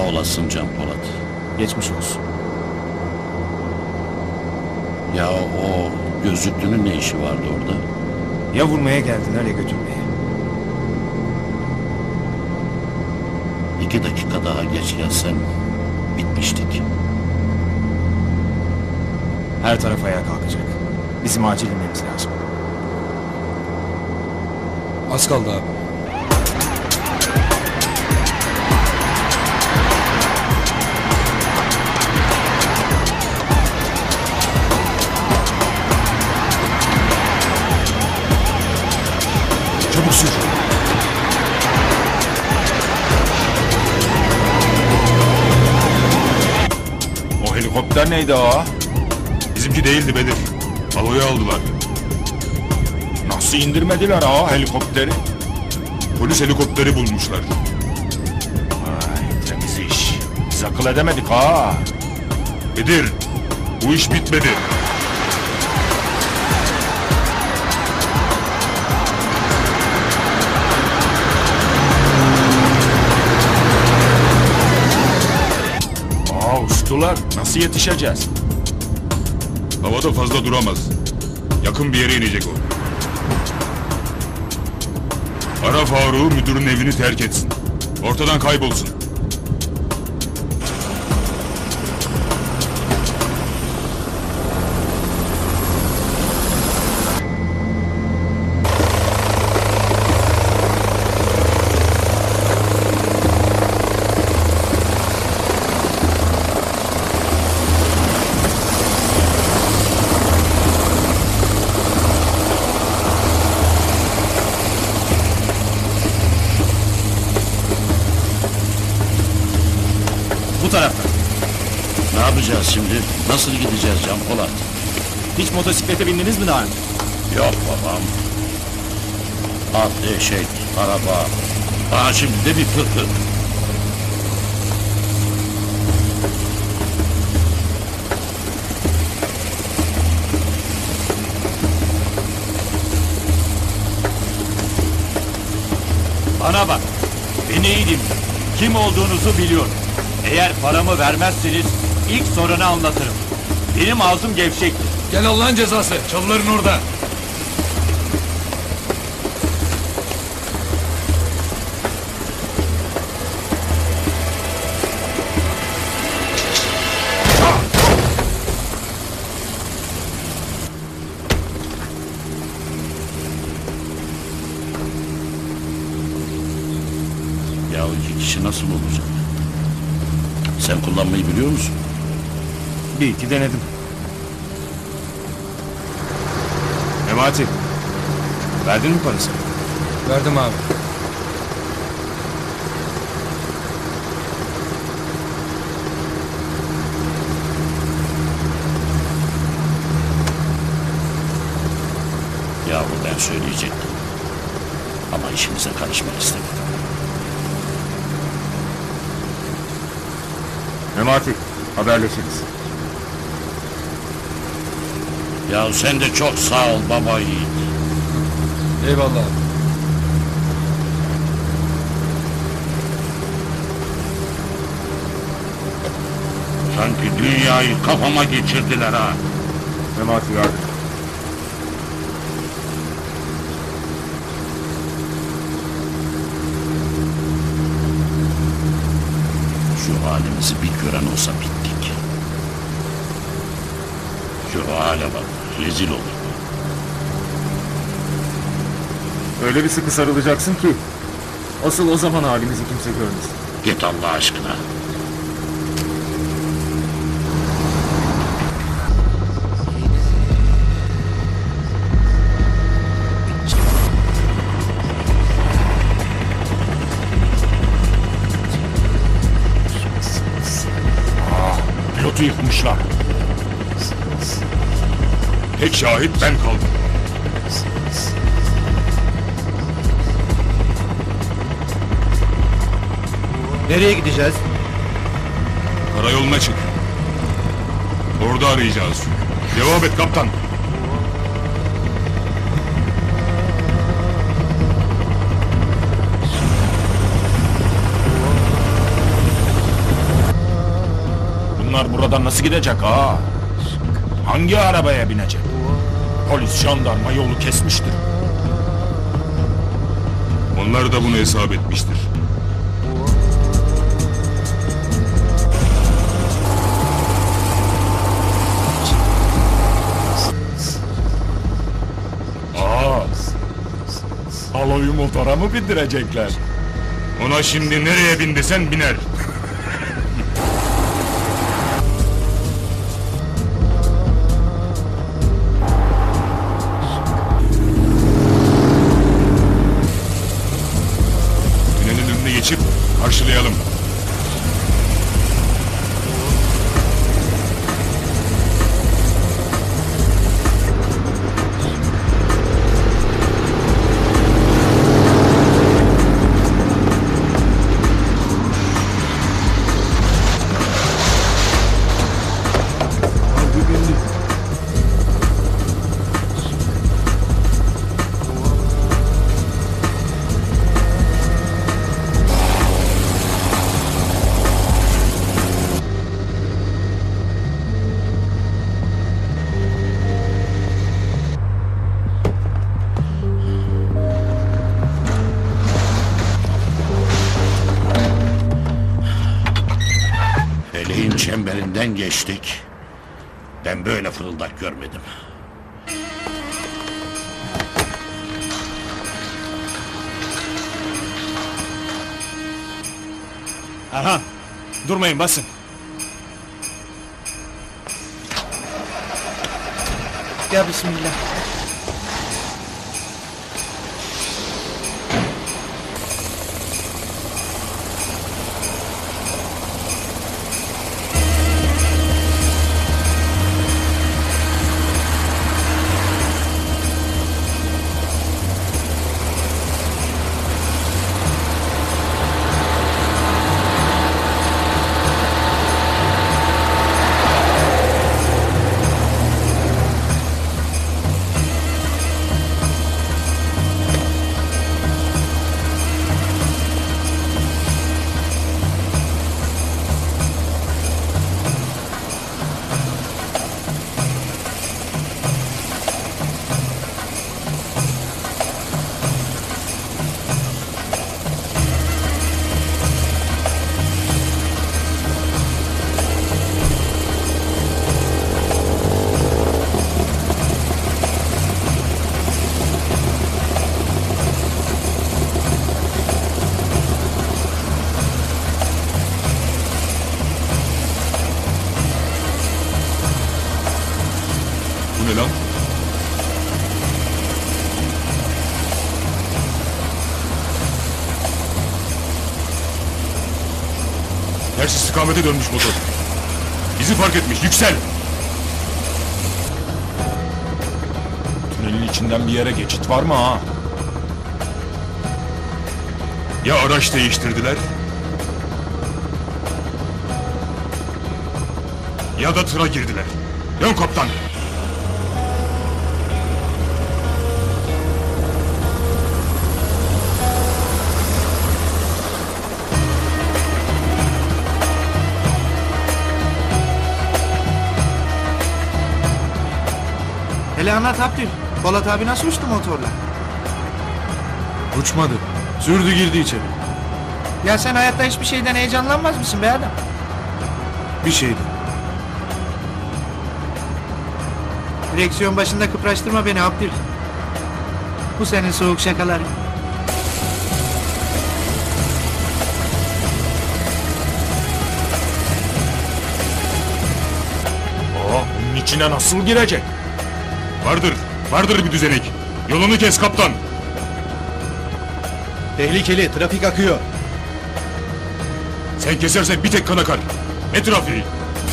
olasın Can Polat. Geçmiş olsun. Ya o gözlüklünün ne işi vardı orada? Ya vurmaya geldiler ya götürmeye. 2 dakika daha geç gelsen bitmiştik. Her taraf ayağa kalkacak. Bizim acil inmemiz lazım. Az kaldı abi. Çabuk sür. O helikopter neydi ağa? Bizimki değildi Bedir. Havaya aldılar. Nasıl indirmediler ağa helikopteri? Polis helikopteri bulmuşlar. Ay temiz iş. Biz akıl edemedik ağa. Bedir, bu iş bitmedi. Ustular, nasıl yetişeceğiz? Havada fazla duramaz. Yakın bir yere inecek o. Ara Faruk'u, müdürün evini terk etsin. Ortadan kaybolsun. Bu taraftan. Ne yapacağız şimdi? Nasıl gideceğiz Can Polat? Hiç motosiklete bindiniz mi daha önce? Yok babam. At, eşek, araba. Daha şimdi de bir fıkıh. Bana bak, beni iyi dinle. Kim olduğunuzu biliyorum. Eğer paramı vermezseniz ilk sorunu anlatırım. Benim ağzım gevşektir. Gel Allah'ın cezası. Çalıların orada. Ya o 2 kişi nasıl olacak? Sen kullanmayı biliyor musun? Bir iki denedim. Memati. Verdin mi parasını? Verdim abi. Yahu ben söyleyecektim. Ama işimize karışmak istemedim. Memati. Haberleşiriz. Ya sen de çok sağ ol baba yiğit. Eyvallah abi. Sanki dünyayı kafama geçirdiler ha. Memati yardım. Şu halimizi bir gören olsa bittik. Şu hale bak, rezil olduk. Öyle bir sıkı sarılacaksın ki asıl o zaman halimizi kimse görmesin. Git Allah aşkına. Pilotu yıkmışlar. Tek şahit ben kaldım. Nereye gideceğiz? Karayoluna çık. Orada arayacağız. Cevap et kaptan. Bunlar buradan nasıl gidecek ha? Hangi arabaya binecek? Polis, jandarma yolu kesmiştir. Onlar da bunu hesap etmiştir. Aloyu motora mı bindirecekler? Ona şimdi nereye bindirsen biner. Tünelin önüne geçip karşılayalım. Feleğin çemberinden geçtik. Ben böyle fırıldak görmedim. Erhan, durmayın basın. Ya bismillah. Bu ne lan? Ters istikamete dönmüş motor. Bizi fark etmiş. Yüksel! Tünelin içinden bir yere geçit var mı ha? Ya araç değiştirdiler? Ya da tıra girdiler. Dön kaptan! Hele anlat Abdül. Polat abi nasıl uçtu motorla? Uçmadı. Sürdü girdi içeri. Ya sen hayatta hiçbir şeyden heyecanlanmaz mısın be adam? Bir şeydi. Direksiyon başında kıpraştırma beni Abdül. Bu senin soğuk şakaların. Bunun içine nasıl girecek? Vardır bir düzenek. Yolunu kes kaptan. Tehlikeli, trafik akıyor. Sen kesersen bir tek kan akar. Ne trafiği?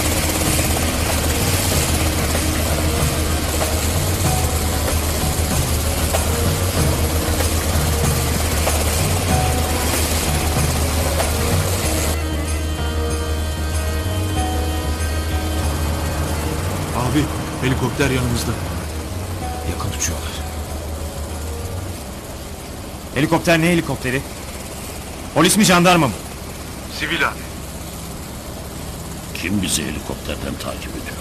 Abi helikopter yanımızda. Yakın uçuyorlar. Helikopter ne helikopteri? Polis mi jandarma mı? Sivil abi. Kim bizi helikopterden takip ediyor?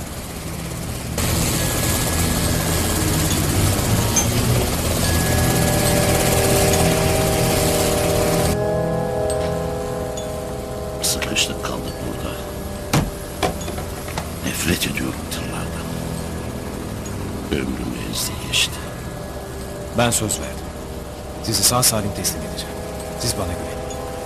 Sıkıştık kaldık burada. Nefret ediyorum tırlardan. Ömrüm ezdi geçti. Ben söz verdim. Sizi sağ salim teslim edeceğim. Siz bana güvenin.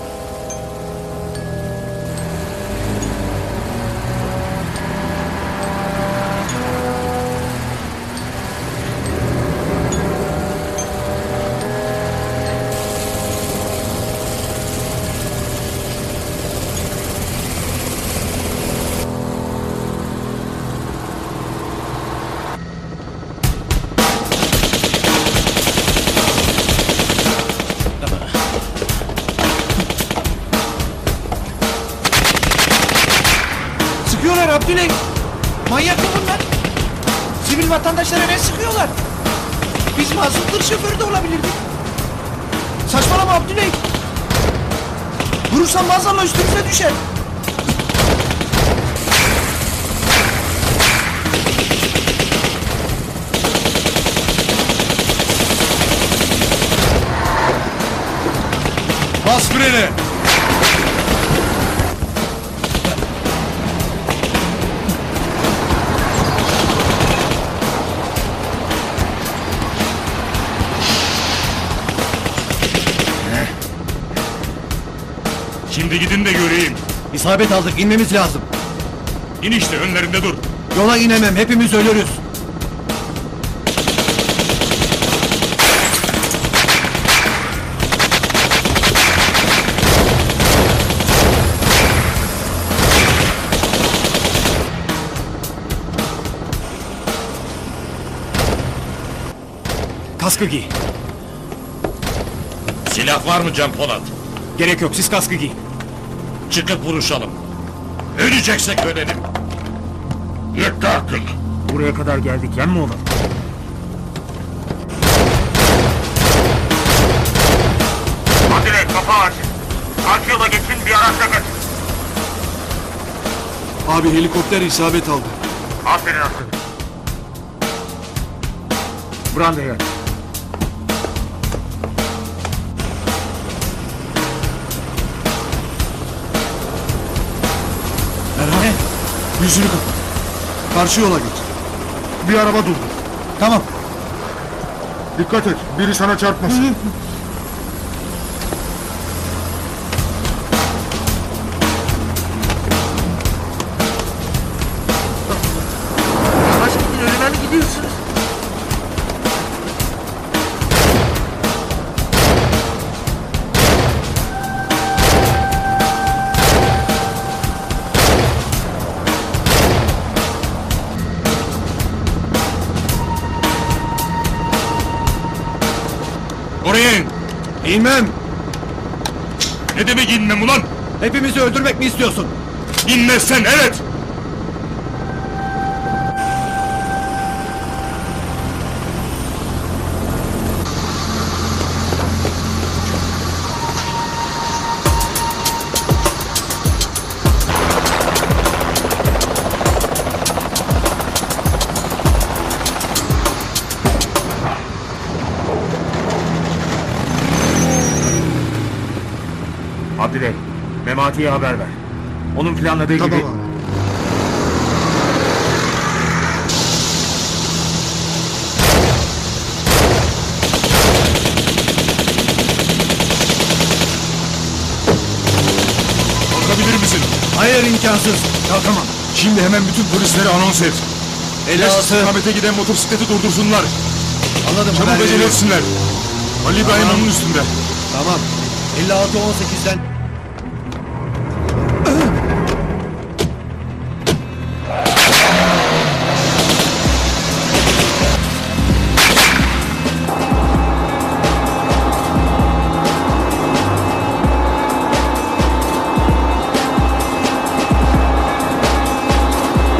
Sıkıyorlar Abdüley. Manyak mı bunlar? Sivil vatandaşlara ne sıkıyorlar? Biz masum tır şoförü de olabilirdik. Saçmalama Abdüley. Vurursan maazallah üstümüze düşer. Bas freni! Şimdi gidin de göreyim. İsabet aldık, inmemiz lazım. İn işte önlerinde dur. Yola inemem, hepimiz ölürüz. Kaskı giy. Silah var mı Can Polat? Gerek yok, siz kaskı giy. Çıkıp vuruşalım. Öleceksek ölelim. Yetti artık. Buraya kadar geldik, yem mi olur? Adile kapı aç. Karşı yola geçin, bir araçla kaç. Abi helikopter isabet aldı. Aferin asıl. Branda'ya. Erhan, yüzünü kapat. Karşı yola geç. Bir araba durdu. Tamam. Dikkat et, biri sana çarpmasın. Yavaş gidin, önüme mi gidiyorsunuz? Oraya in. İnmem. Ne demek inmem ulan? Hepimizi öldürmek mi istiyorsun? İnmezsen evet. Abdüley, Memati'ye haber ver. Onun planladığı gibi... Kalkabilir misin? Hayır, imkansız. Kalkamam. Şimdi hemen bütün polislere anons et. 56. İstikamete giden motosikleti durdursunlar. Anladım. Çabuk haber acele veriyorum. etsinler. Ali İbrahim onun üstünde. Tamam. 56-18'den